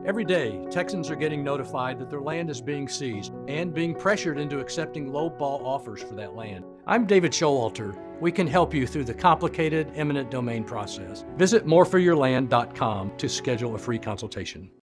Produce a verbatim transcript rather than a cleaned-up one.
Every day, Texans are getting notified that their land is being seized and being pressured into accepting low-ball offers for that land. I'm David Showalter. We can help you through the complicated eminent domain process. Visit more for your land dot com to schedule a free consultation.